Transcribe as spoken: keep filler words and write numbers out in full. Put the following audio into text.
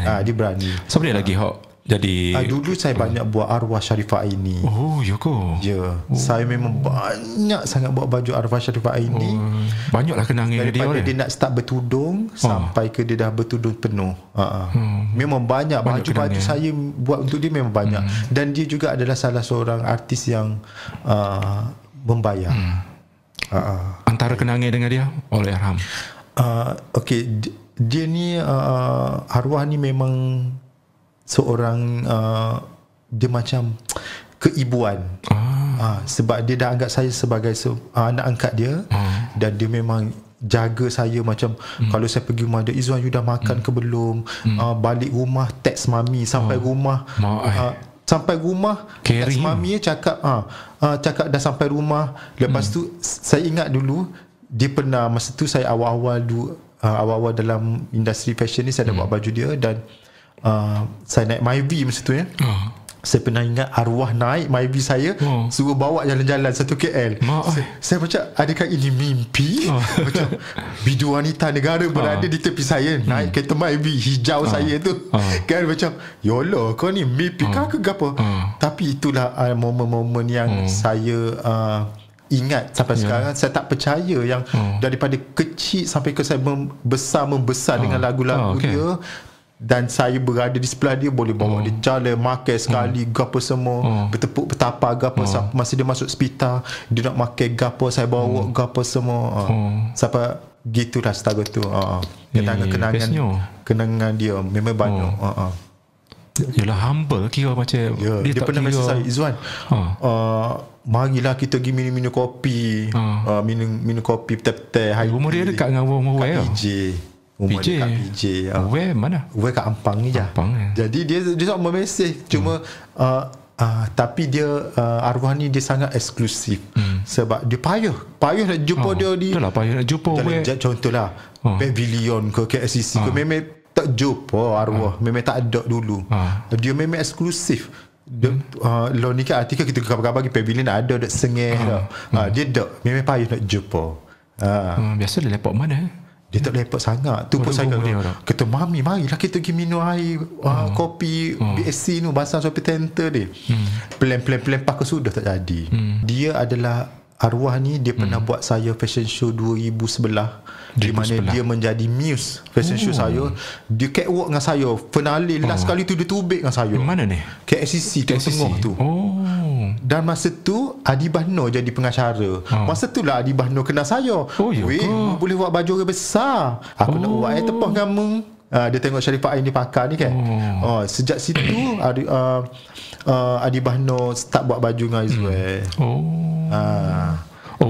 Ah, dia berani. So boleh lagi hok jadi ah, dulu saya banyak buat arwah Sharifah Aini. Oh, ya ke? Ya, oh. Saya memang banyak sangat buat baju arwah Sharifah Aini. Oh, banyaklah kenangan dia. Daripada dia, dia nak start bertudung oh. sampai ke dia dah bertudung penuh. Uh-uh. Hmm. Memang banyak, banyak baju-baju saya buat untuk dia memang banyak. Hmm. Dan dia juga adalah salah seorang artis yang uh, membayar. Hmm. Uh-uh. Antara kenangan dengan dia oleh Arham. Uh, Okey, dia, dia ni uh, arwah ni memang seorang uh, dia macam keibuan. Ah. Uh, sebab dia dah anggap saya sebagai se- uh, anak angkat dia. Ah. Dan dia memang jaga saya macam hmm. kalau saya pergi rumah dia, Ezuwan, you dah makan hmm. ke belum? Hmm. Uh, balik rumah teks mami sampai oh. rumah. Uh, sampai rumah teks mami cakap uh, uh, cakap dah sampai rumah. Lepas hmm. tu saya ingat dulu dia pernah, masa tu saya awal-awal dulu, uh, awal-awal dalam industri fashion ni saya dah hmm. buat baju dia. Dan Uh, saya naik MyVi masa tu ya. Uh. Saya pernah ingat arwah naik MyVi saya, uh. suruh bawa jalan-jalan satu K L. Saya, saya macam, adakah ini mimpi? Uh. Macam Biduanita negara berada uh. di tepi saya, naik hmm. kereta MyVi hijau uh. saya tu. Uh. Kan macam, yolo, kau ni mimpi kah uh. ke apa? Uh. Tapi itulah uh, momen-momen yang uh. saya uh, ingat sampai yeah. sekarang. Saya tak percaya yang uh. daripada kecil sampai ke saya membesar membesar uh. dengan lagu-lagu uh, okay. dia. Dan saya berada di sebelah dia, boleh bawa oh. dia jalan, makan sekali, oh. gapo semua, oh. bertepuk betapa gapo. Oh. Masa dia masuk hospital, dia nak makan gapo, saya bawa oh. gapo semua. Oh. Sampai gitulah setahu tu. Uh, kenangan-kenangan yeah, kenangan dia memang banyak. Oh. Uh, uh. Yalah, humble kira macam yeah. dia, dia pernah kira... mesej saya, Ezuwan, oh. uh, marilah kita pergi minum-minum kopi. oh. uh, minum minum kopi petang-petang. Rumah dia dekat dengan rumah ya? P J. Rumah P J. dekat P J. Uh. Where mana? Where kat Ampang ni je. Ampang, eh. Jadi dia dia tak memesej. Cuma hmm. uh, uh, tapi dia uh, arwah ni dia sangat eksklusif. Hmm. Sebab dia payah. Payah nak jumpa oh. dia di. Itulah payah nak jumpa. Contohlah oh. Pavilion ke K L C C oh. ke, memang tak jumpa arwah. Oh. Memang tak ada dulu. Oh. Dia memang eksklusif. Dia, hmm. uh, lo ni kan artikel kita kabar-kabar pergi pavilion ada dak sengeh dak. Oh. Uh, dia dak memang payah nak jumpa. Uh. Hmm, biasa dia lepak mana? Dia tak lepak sangat. Tu pun saya kata, mami marilah kita pergi minum air uh, oh. kopi oh. B S C ni bahasa sopi tenter dia. hmm. Plan-plan-plan pakai sudah tak jadi. hmm. Dia adalah arwah ni, dia pernah hmm. buat saya fashion show dua ribu sebelas, di mana dia menjadi muse fashion oh. show saya. Dia catwalk dengan saya, finale oh. last kali tu dia tubik dengan saya. Mana ni? K L C C tengah-tengah tu. Oh. Dan masa tu Adi Bahno jadi pengacara. oh. Masa tu lah Adi Bahno kenal saya. Oh, weh, boleh buat baju orang besar. Aku oh. nak buat air tepah kamu. Uh, dia tengok Sharifah Aini pakai ni kan. oh. Oh, sejak situ Adi, uh, uh, Adi Bahno start buat baju dengan Ezuwan. oh. uh,